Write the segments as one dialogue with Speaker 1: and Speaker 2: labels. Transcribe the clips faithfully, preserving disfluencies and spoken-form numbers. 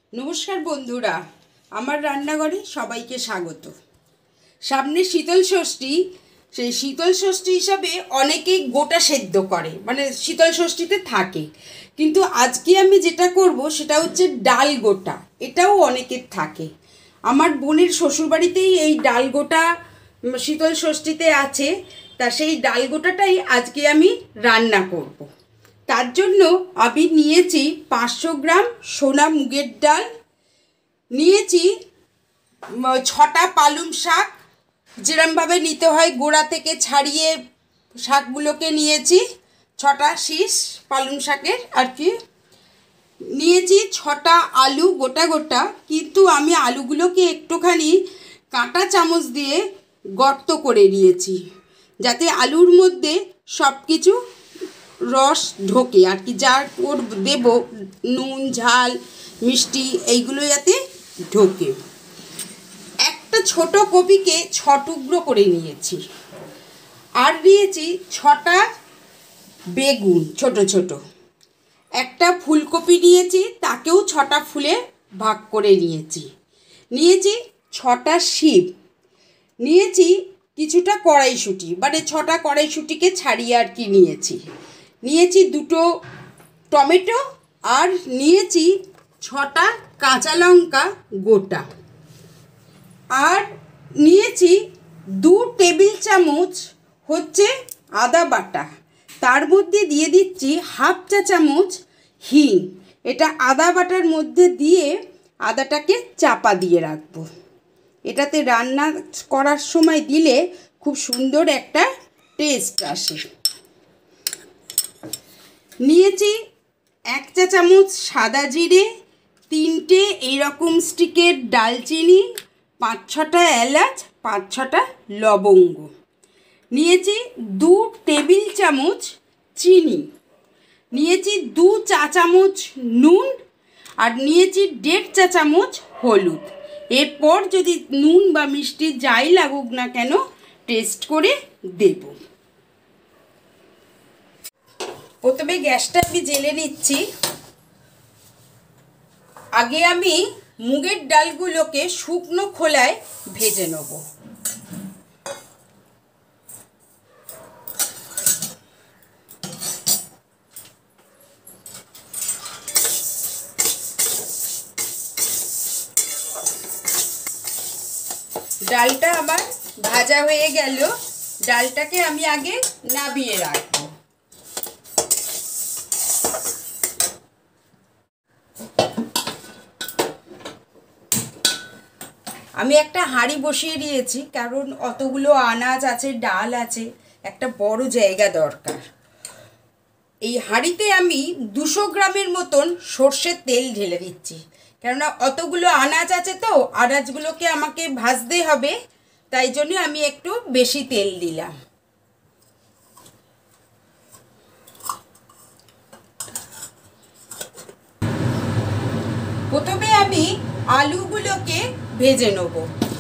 Speaker 1: নমস্কার বন্ধুরা, আমার রান্নাঘরে সবাইকে স্বাগত। সামনে শীতল ষষ্ঠী। সেই শীতল ষষ্ঠী হিসাবে অনেকেই গোটা সেদ্ধ করে, মানে শীতল ষষ্ঠীতে থাকে। কিন্তু আজকে আমি যেটা করব সেটা হচ্ছে ডাল গোটা। এটাও অনেকের থাকে। আমার বোনের শ্বশুরবাড়িতেই এই ডাল গোটা শীতল ষষ্ঠীতে আছে। তা সেই ডাল গোটাটাই আজকে আমি রান্না করব। তার জন্য আমি নিয়েছি পাঁচশো গ্রাম সোনা মুগের ডাল, নিয়েছি ছটা পালং শাক, যেরমভাবে নিতে হয় গোড়া থেকে ছাড়িয়ে শাকগুলোকে নিয়েছি, ছটা শীষ পালং শাকের আর কি। নিয়েছি ছটা আলু গোটা গোটা, কিন্তু আমি আলুগুলোকে একটুখানি কাঁটা চামচ দিয়ে গর্ত করে নিয়েছি, যাতে আলুর মধ্যে সব কিছু রস ঢোকে আর কি। যা ওর দেব নুন ঝাল মিষ্টি এইগুলো যাতে ঢোকে। একটা ছোট কপিকে ছ টুকরো করে নিয়েছি, আর নিয়েছি ছটা বেগুন ছোট ছোট। একটা ফুলকপি নিয়েছি, তাকেও ছটা ফুলে ভাগ করে নিয়েছি। নিয়েছি ছটা শিম, নিয়েছি কিছুটা কড়াইশুঁটি, মানে ছটা কড়াইশুঁটিকে ছাড়িয়ে আর কি নিয়েছি। নিয়েছি দুটো টমেটো, আর নিয়েছি ছটা কাঁচা লঙ্কা গোটা, আর নিয়েছি দু টেবিল চামচ হচ্ছে আদা বাটা। তার মধ্যে দিয়ে দিচ্ছি হাফ চা চামচ হিং। এটা আদা বাটার মধ্যে দিয়ে আদাটাকে চাপা দিয়ে রাখবো। এটাতে রান্না করার সময় দিলে খুব সুন্দর একটা টেস্ট আসে। নিয়েছি এক চা চামচ সাদা জিরে, তিনটে এইরকম স্টিকের ডালচিনি, পাঁচ ছটা এলাচ, পাঁচ ছটা লবঙ্গ। নিয়েছি দু টেবিল চামচ চিনি, নিয়েছি দু চা চামচ নুন, আর নিয়েছি দেড় চা চামচ হলুদ। এরপর যদি নুন বা মিষ্টি যাই লাগুক না কেন টেস্ট করে দেব। প্রথমে গ্যাসটা আমি জ্বেলে নিচ্ছি। আগে আমি মুগের ডালগুলোকে শুকনো খোলায় ভেজে নেব। ডালটা আমার ভাজা হয়ে গেল। ডালটাকে আমি আগে নাবিয়ে রাখবো। আমি একটা হাঁড়ি বসিয়ে দিয়েছি, কারণ অতগুলো আনাজ আছে, ডাল আছে, একটা বড় জায়গা দরকার। এই হাঁড়িতে আমি দুশো গ্রামের মতন সর্ষের তেল ঢেলে দিচ্ছি, কেননা অতগুলো আনাজ আছে তো, আনাজগুলোকে আমাকে ভাজতে হবে, তাই জন্য আমি একটু বেশি তেল দিলাম। প্রথমে আমি আলুগুলোকে ভেজে নেব।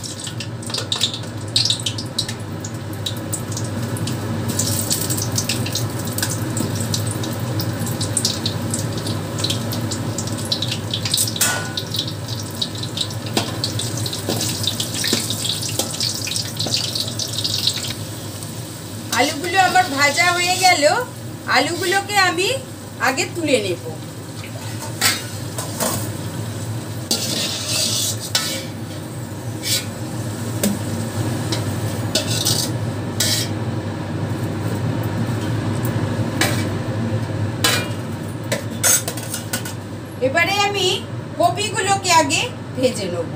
Speaker 1: আলুগুলো আমার ভাজা হয়ে গেল। আলুগুলোকে আমি আগে তুলে নেব। এবারে আমি কপিগুলোকে আগে ভেজে নেব।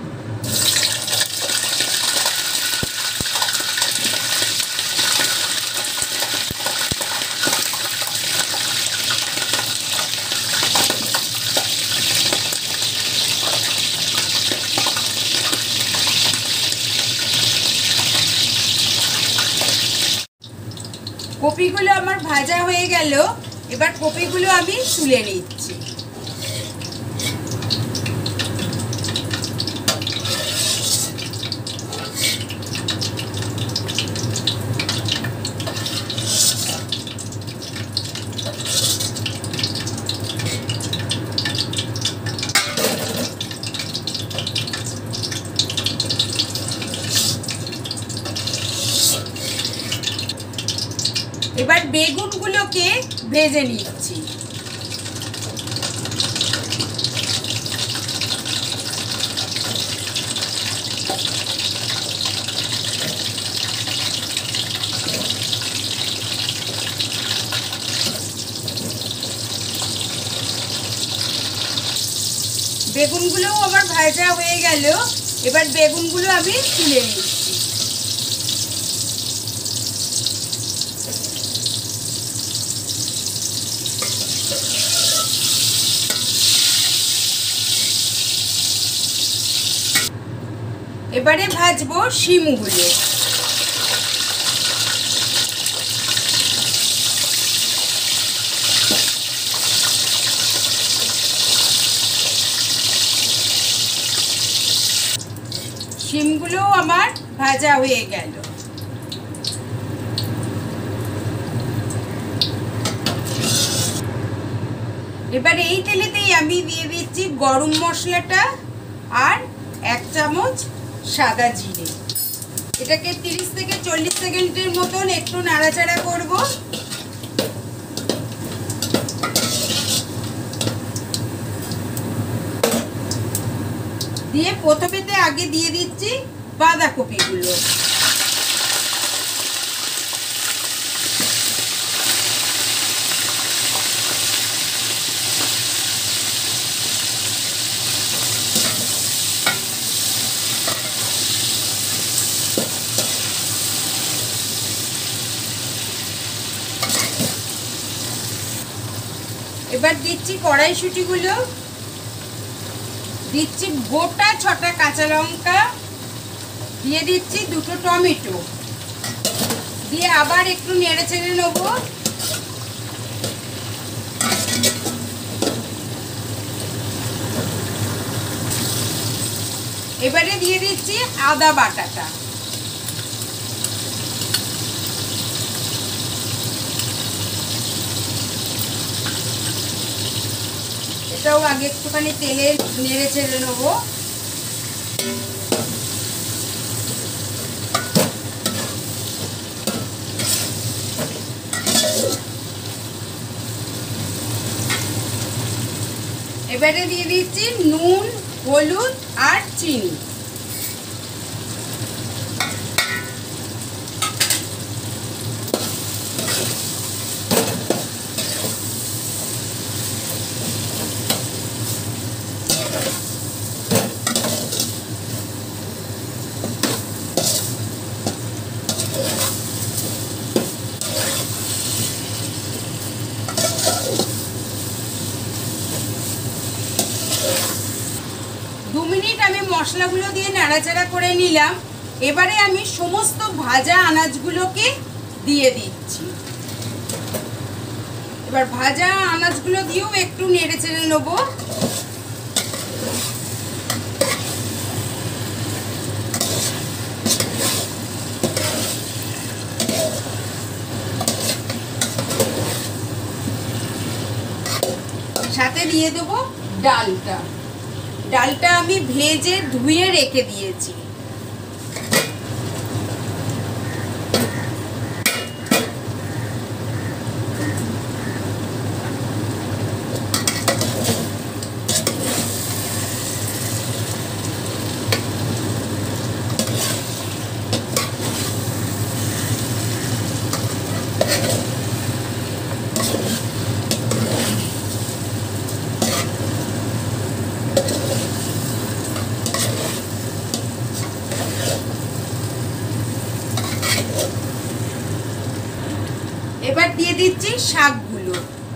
Speaker 1: কপিগুলো আমার ভাজা হয়ে গেল। এবার কপিগুলো আমি তুলে নিচ্ছি। এবার বেগুনগুলোকে ভেজে নিচ্ছি। বেগুনগুলোও আমার ভাজা হয়ে গেল। এবার বেগুনগুলো আমি তুলে নিচ্ছি। এবারে ভাজবো শিমগুলো। শিমগুলো আমার ভাজা হয়ে গেল। এবার এই তেলেতেই আমি দিয়ে দিচ্ছি গরম মশলাটা আর এক চামচ সাদা জিরে। এটাকে তিরিশ থেকে চল্লিশ সেকেন্ডের মতন একটু নাড়াচাড়া করব। দিয়ে প্রথমেতে আগে দিয়ে দিচ্ছি বাঁধাকপিগুলো। এবার দিচ্ছি কড়াইশুঁটিগুলো, দিচ্ছি গোটা ছটা কাঁচা লঙ্কা, দিয়ে দিচ্ছি দুটো টমেটো, দিয়ে আবার একটু নেড়ে চেড়ে নেব। এবারে দিয়ে দিচ্ছি আদা বাটাটা। এটাও আগে একটুখানি তেলে নেড়ে চেড়ে নেবো। এবারে দিয়ে দিচ্ছি নুন, হলুদ আর চিনি। দু মিনিট আমি মশলাগুলো দিয়ে নাড়াচাড়া করে নিলাম। এবারে আমি সমস্ত ভাজা আনাজগুলোকে দিয়ে দিচ্ছি। এবার ভাজা আনাজগুলো দিয়েও একটু নেড়ে চেড়ে নেব। সাথে দিয়ে দেবো ডালটা। ডালটা আমি ভেজে ধুয়ে রেখে দিয়েছি। এবার দিয়ে দিচ্ছি শাকগুলো।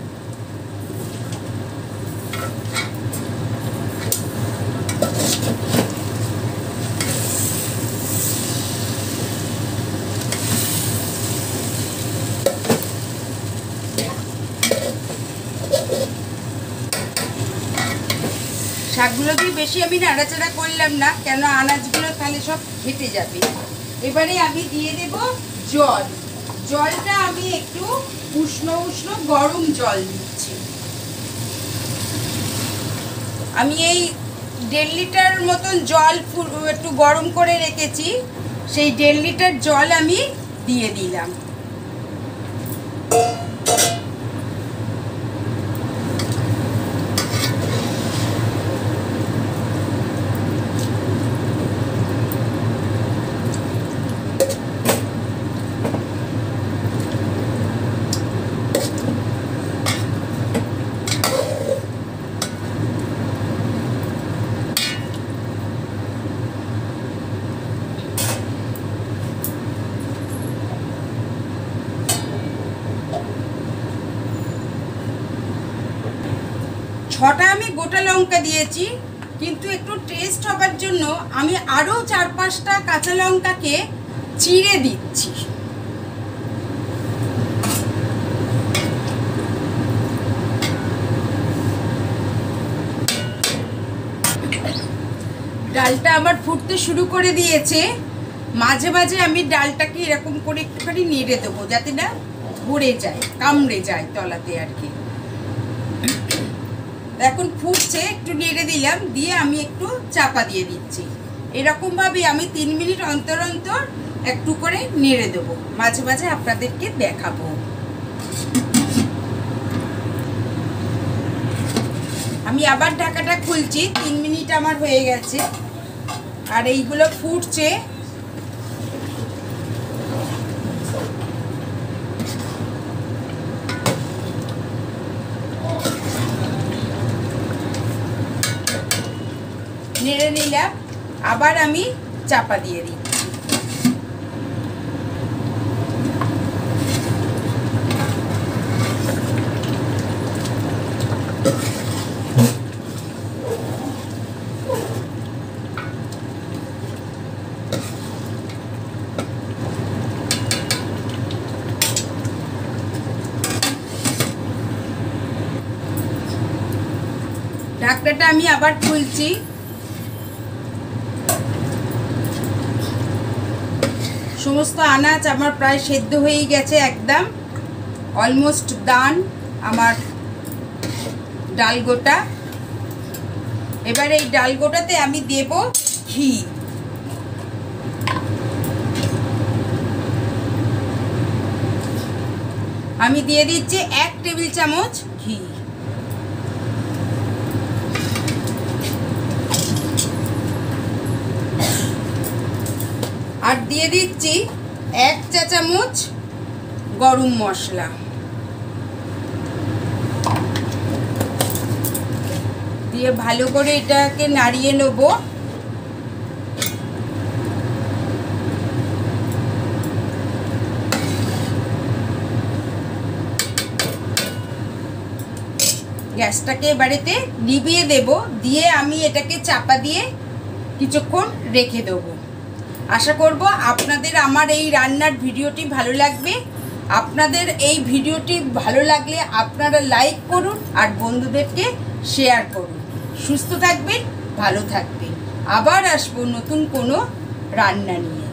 Speaker 1: শাকগুলো দিয়ে বেশি আমি নাড়াচাড়া করলাম না, কেন আনাজগুলো তাহলে সব ঘেটে যাবে। এবারে আমি দিয়ে দেব জল। জলটা আমি একটু উষ্ণ উষ্ণ গরম জল দিচ্ছি। আমি এই দেড় লিটার মতন জল একটু গরম করে রেখেছি, সেই দেড় লিটার জল আমি দিয়ে দিলাম। ছটা আমি গোটা লঙ্কা দিয়েছি, কিন্তু একটু টেস্ট হবার জন্য আমি আরও চার পাঁচটা কাঁচা লঙ্কাকে চিড়ে দিচ্ছি। ডালটা আমার ফুটতে শুরু করে দিয়েছে। মাঝে মাঝে আমি ডালটাকে এরকম করে একটুখানি নেড়ে দেবো, যাতে না ধরে যায়, কামড়ে যায় তলাতে আর কি। এখন ফুটছে, একটু নেড়ে দিলাম, দিয়ে আমি একটু চাপা দিয়ে দিচ্ছি। এরকমভাবে আমি তিন মিনিট অন্তর অন্তর একটু করে নেড়ে দেবো, মাঝে মাঝে আপনাদেরকে দেখাবো। আমি আবার ঢাকাটা খুলছি, তিন মিনিট আমার হয়ে গেছে আর এইগুলো ফুটছে। নেড়ে নিলাম, আবার আমি চাপা দিয়ে দিচ্ছি। ঢাকনাটা আমি আবার খুলছি। সমস্ত আনাজ আমার প্রায় সেদ্ধ হয়ে গেছে, একদম অলমোস্ট ডান আমার ডাল গোটা। এবার এই ডাল গোটাতে আমি দেব ঘি। আমি দিয়ে দিচ্ছি এক টেবিল চামচ ঘি। আর দিয়ে দিচ্ছি এক চা চামচ গরম মশলা। দিয়ে ভালো করে এটাকে নাড়িয়ে নেব। গ্যাসটাকে এবারেতে নিভিয়ে দেব, দিয়ে আমি এটাকে চাপা দিয়ে কিছুক্ষণ রেখে দেবো। আশা করব আপনাদের আমার এই রান্নার ভিডিওটি ভালো লাগবে। আপনাদের এই ভিডিওটি ভালো লাগলে আপনারা লাইক করুন আর বন্ধুদেরকে শেয়ার করুন। সুস্থ থাকবেন, ভালো থাকবেন। আবার আসবো নতুন কোনো রান্না নিয়ে।